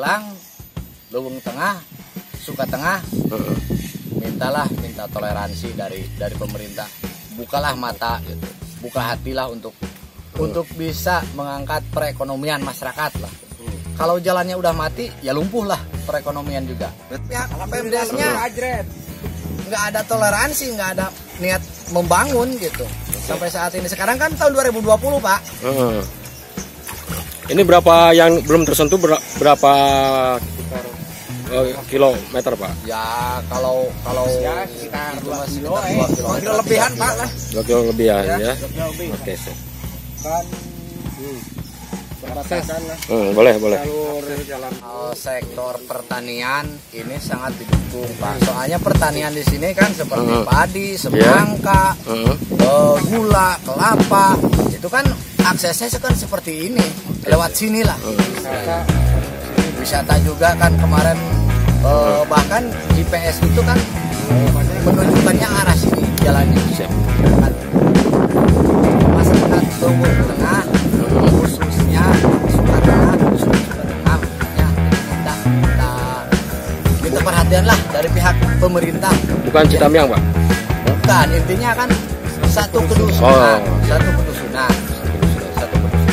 Magelang, Luwung Tengah, Suka Tengah, minta toleransi dari pemerintah. Bukalah mata gitu. Buka hatilah untuk bisa mengangkat perekonomian masyarakat lah. Kalau jalannya udah mati, ya lumpuh lah perekonomian juga. Pihak Pemdesnya nggak ada toleransi, nggak ada niat membangun gitu. Sampai saat ini, sekarang kan tahun 2020 Pak. Ini berapa yang belum tersentuh, berapa kilometer Pak? Ya kalau ya sekitar 2 kilo, 2 kilo lebihan Pak lah. 2 kilo lebihan ya. 2 kilo lebih. Oke, sip. Kan berbatasan lah. Boleh. Jalur jalan. Sektor pertanian ini sangat didukung Pak. Soalnya pertanian di sini kan seperti padi, semangka, gula, kelapa. Itu kan aksesnya kan seperti ini, lewat sini lah. Wisata juga kan kemarin, bahkan GPS itu kan menunjukkannya arah sini jalannya. Masyarakat Luwung Tengah, khususnya Suka Tengah, ya, minta perhatian lah dari pihak pemerintah. Bukan Citamiang Pak? Bukan, intinya kan satu kedusunan, satu kedusunan.